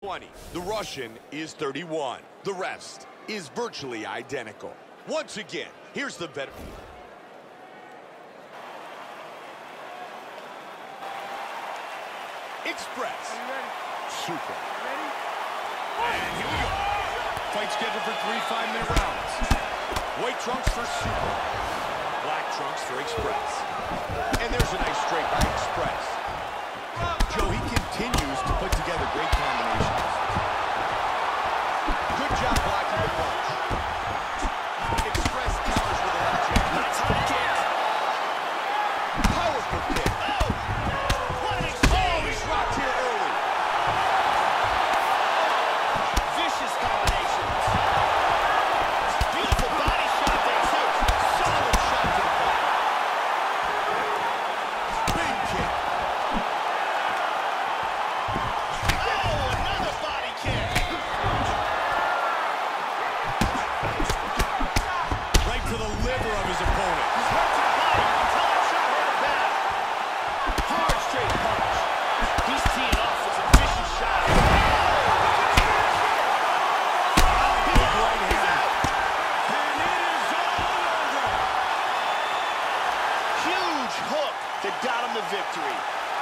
20. The Russian is 31. The rest is virtually identical. Once again, here's the veteran. Express. Are you ready? Super. Ready? And here we go. Fight scheduled for 3 5-minute rounds. White trunks for Super. Black trunks for Express. And there's a nice straight by Express. Joe, he continues to put together great combinations. Good job blocking the punch. Express counters with a left jab. Nice high kick. Powerful kick. Oh! What an exchange! He's rocked here early. Vicious combinations. Beautiful body shot there, too. Solid shot to the body. Big kick. Oh, another body kick. Right to the liver of his opponent. He's hurt to the body until that shot hit him bad. Hard straight punch. He's teeing off with some vicious shots. Big right hand. And it is all over. Huge hook that got him the victory.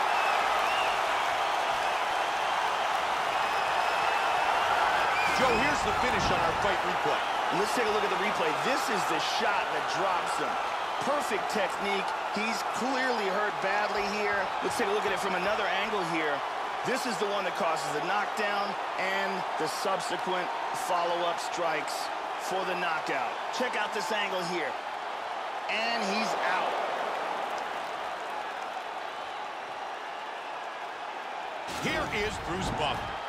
Joe, here's the finish on our fight replay. Let's take a look at the replay. This is the shot that drops him. Perfect technique. He's clearly hurt badly here. Let's take a look at it from another angle here. This is the one that causes the knockdown and the subsequent follow-up strikes for the knockout. Check out this angle here. And he's out. Here is Bruce Buffer.